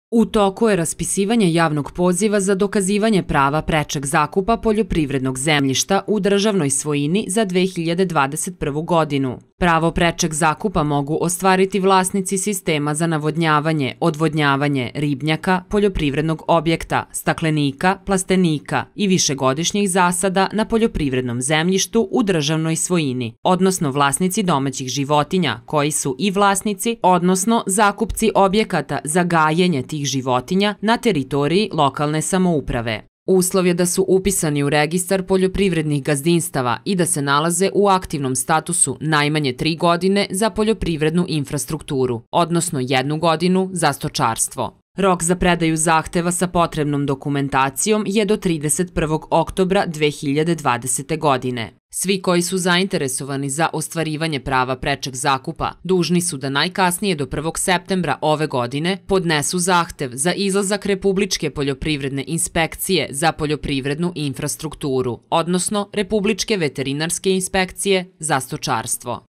U toku je raspisivanje javnog poziva za dokazivanje prava prečeg zakupa poljoprivrednog zemljišta u državnoj svojini za 2021. godinu. Pravo prečeg zakupa mogu ostvariti vlasnici sistema za navodnjavanje, odvodnjavanje, ribnjaka, poljoprivrednog objekta, staklenika, plastenika i višegodišnjih zasada na poljoprivrednom zemljištu u državnoj svojini, odnosno vlasnici domaćih životinja koji su i vlasnici, odnosno zakupci objekata za gajenje tih životinja na teritoriji lokalne samouprave. Uslov je da su upisani u registar poljoprivrednih gazdinstava i da se nalaze u aktivnom statusu najmanje 3 godine za poljoprivrednu infrastrukturu, odnosno 1 godinu za stočarstvo. Rok za predaju zahteva sa potrebnom dokumentacijom je do 31. oktobra 2020. godine. Svi koji su zainteresovani za ostvarivanje prava prečeg zakupa dužni su da najkasnije do 1. septembra ove godine podnesu zahtev za izlazak Republičke poljoprivredne inspekcije za poljoprivrednu infrastrukturu, odnosno Republičke veterinarske inspekcije za stočarstvo.